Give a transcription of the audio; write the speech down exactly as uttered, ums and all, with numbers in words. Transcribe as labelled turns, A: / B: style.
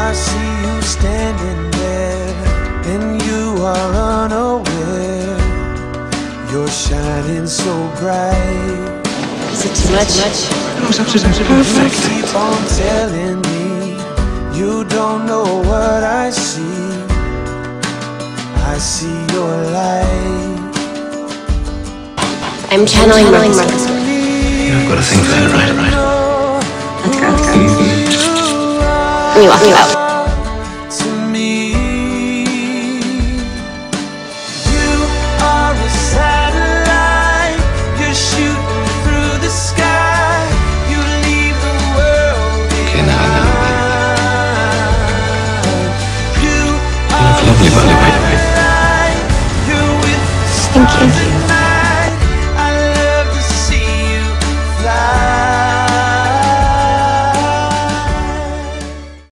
A: I see you standing there, and you are unaware. You're shining so bright.
B: Is it too much?
C: It was absolutely perfect.
A: You keep on telling me you don't know what I see. I see your light.
B: I'm channeling Martha.
C: Yeah, I've got a thing for her, right? Right.
B: Let's go. Let's go. Let me walk you out.